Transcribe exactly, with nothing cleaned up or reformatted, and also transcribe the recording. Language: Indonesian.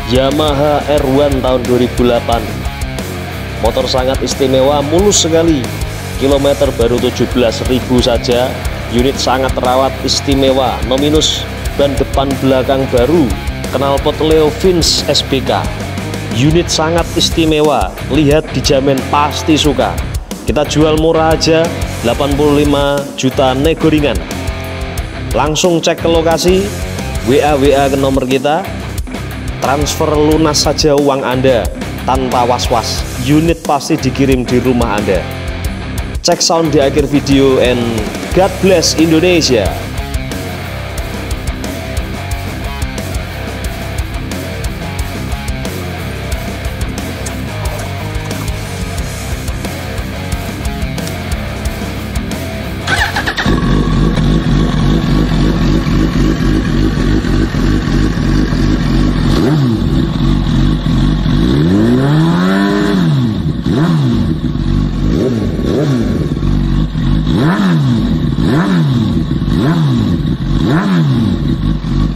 Yamaha R satu tahun dua ribu delapan. Motor sangat istimewa, mulus sekali. Kilometer baru tujuh belas ribu saja. Unit sangat terawat, istimewa, no minus. Ban depan belakang baru. Knalpot Leo Vince S B K. Unit sangat istimewa, lihat dijamin pasti suka. Kita jual murah aja, delapan puluh lima juta nego ringan. Langsung cek ke lokasi, W A W A ke nomor kita. Transfer lunas saja uang Anda tanpa was-was. Unit pasti dikirim di rumah Anda. Cek sound di akhir video, and God bless Indonesia. Yeah.